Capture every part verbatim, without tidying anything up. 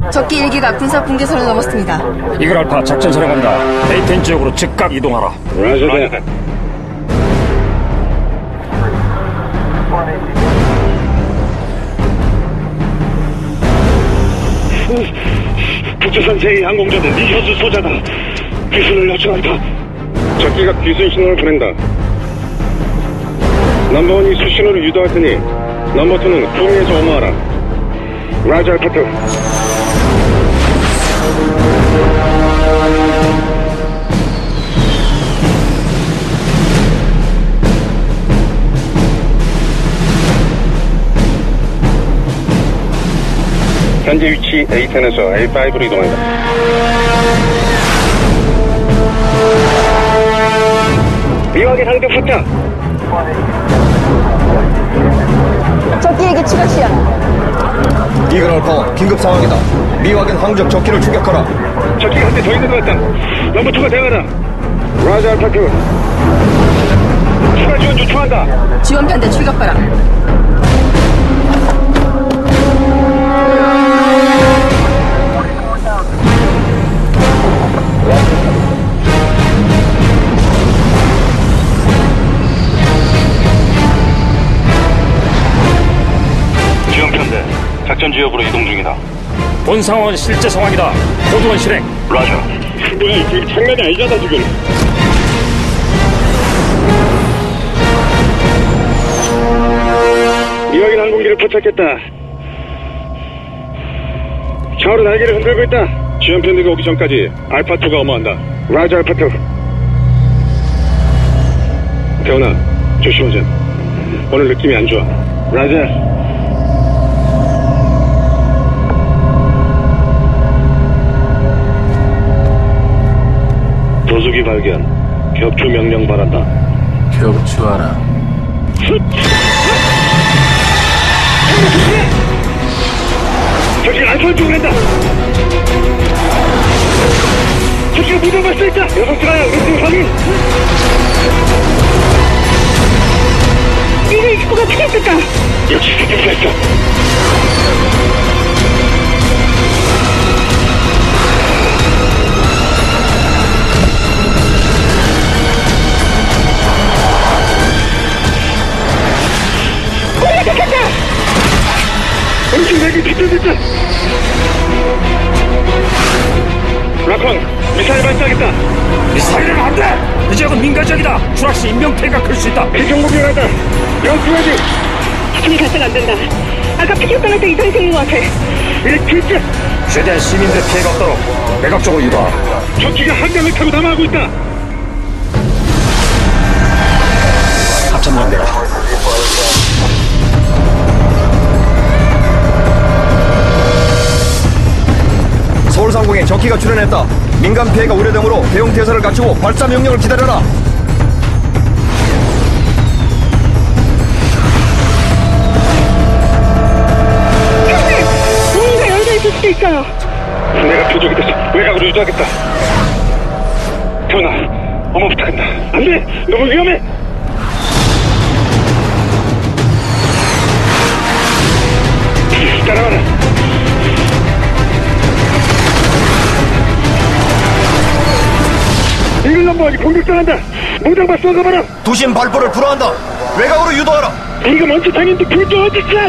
적기 일기가 군사 분계선을 넘었습니다. 이글 알파 작전 사령관이다. 에이텐 지역으로 즉각 이동하라. 라저 대. 북조선 제이 항공전의 니현수 소자다. 귀순을 요청한다. 적기가 귀순 신호를 보낸다. 넘버원이 수신호를 유도할 테니 넘버투는 구미에서 엄호하라. 라저 알파 투. 현재 위치 에이 텐에서 에이 파이브로 이동한다. 미확인 상대 포착. 적기에게 추가 시야. 이글 알파 긴급 상황이다. 미확인 항적 적기를 추격하라. 적기가 한 대 더 있는 것 같다. 넘버 투가 대응하라. 라저 알파 투. 추가 지원 요청한다. 지원 편대 출격 바람. 지원편대 작전 지역으로 이동 중이다. 본 상황은 실제 상황이다. 고도원 실행. 라저. 뭐야 이게 장난이 아니잖아 지금. 미확인 항공기를 포착했다. 좌우로 날개를 흔들고 있다. 지원편대가 오기 전까지 알파 투가 엄호한다. 라저 알파 투. 태훈아 조심하자. 오늘 느낌이 안 좋아. 라저. 도수기 발견. 격추 명령 바란다. 격추하라. 저기 알파를 쪼개낸다. 저기가 무덤할 수 있다. 여섯 시가야 우리 확인. 이글 입구가 터졌다. 역시 스피드가 있어. 엄청 내게 뒤쳐졌다. 라콘, 미사일 발사하겠다. 미사일은 안 돼! 이 지역은 민간지역이다. 추락시 인명피해가 클 수 있다. 비정복이라다. 연수해야지. 지금 발사가 안 된다. 아까 피격당할 때 이상이 생긴 것 같아. 이 진짜. 최대한 시민들 피해가 없도록 매각적으로 유도하라. 적기가 한강을 타고 남하고 있다. 합참관대가 서울 상공에 적기가 출현했다. 민간 피해가 우려되므로 대응 태세를 갖추고 발사 명령을 기다려라. 형님! 문이 열려 있을 수도 있어요. 내가 표적이 됐어. 외곽으로 유도하겠다. 태훈아, 어머 부탁한다. 안 돼! 너무 위험해! 따라와라. 이글 넘버원이 공격당한다. 모장바 쏘가봐라. 두신 발포를 불허한다. 외곽으로 유도하라. 우리가 먼저 당했는데 불도 어딨어.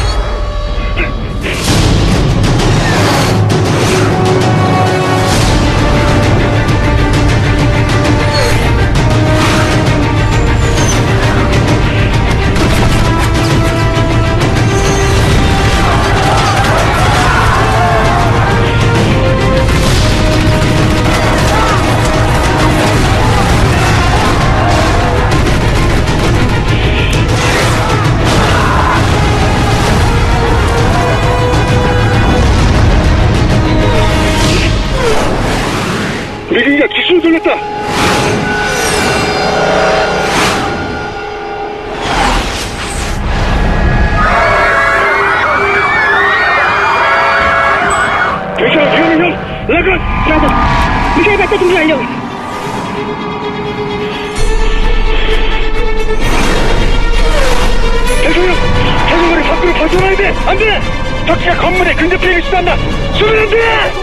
미리가 기술을 돌렸다. 괜찮아, 위험해 형. 라건. 라건. 미사일 발사 준비 완료. 대소형, 자전거를 밖으로 벗어나야 돼. 안 돼. 적시가 건물에 근접 피해를 시도한다. 쏘면 안 돼!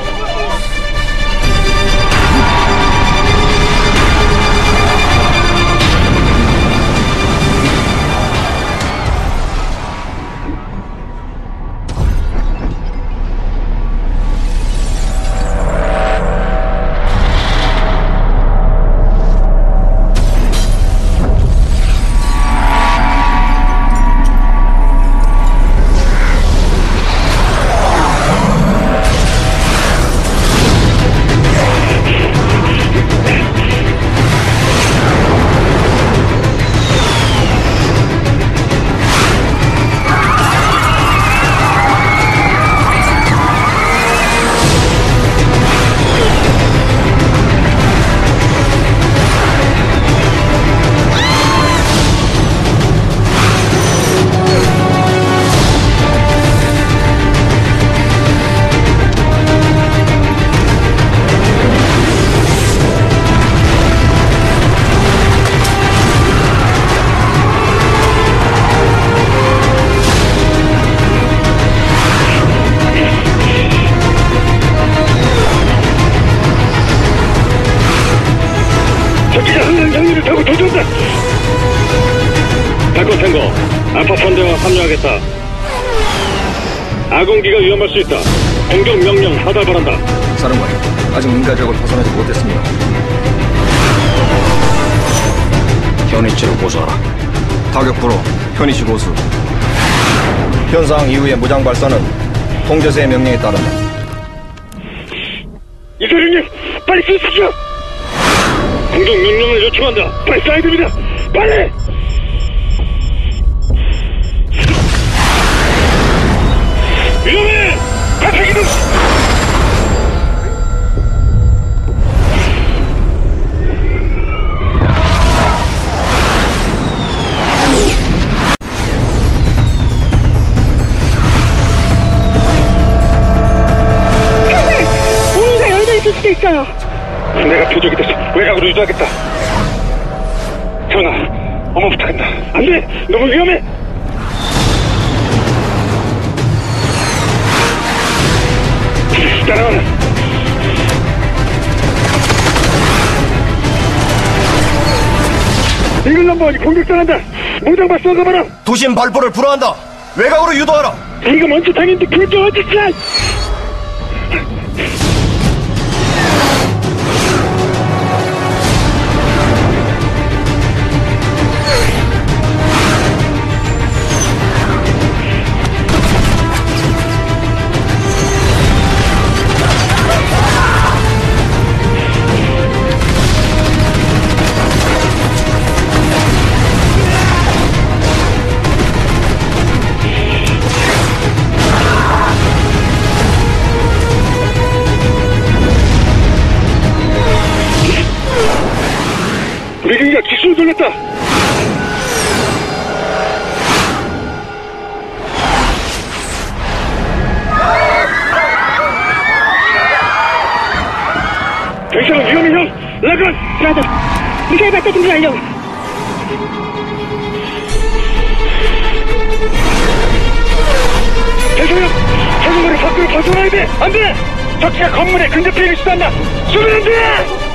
적기가 한강 장리를 타고 도전다. 바꿔 탱고 알파 편대와 합류하겠다. 아군기가 위험할 수 있다. 공격 명령 하달 바란다. 사령관님, 아직 민가 지역을 벗어나지 못했습니다. 현위치를 고수하라. 타격부로 현위치 고수. 현상 이후의 무장 발사는 통제세의 명령에 따른다. 이사령님, 빨리 쓰십시오. 공격 명령을 요청한다. 빨리 쏴야 됩니다. 빨리! 위험해! 발사기동! 문이 열려 있을 수도 있어요. 내가 표적이 돼서 외곽으로 유도하겠다. 전하, 어머 부탁한다. 안 돼! 너무 위험해! 따라와라. 이글 넘버원이 공격당한다. 무장바 쏘가봐라. 도심 발포를 불허한다. 외곽으로 유도하라. 이거 먼저 당했는데 결정 어딨어? 미경이가 기술을 돌렸다. 대상은 위험해 형. 라간. 브라더, 미사일 발사 준비 완료. 대상은 자전거를 밖으로 벗어나야 돼. 안 돼. 적시가 건물에 근접 피해를 시도한다. 쏘면 안 돼.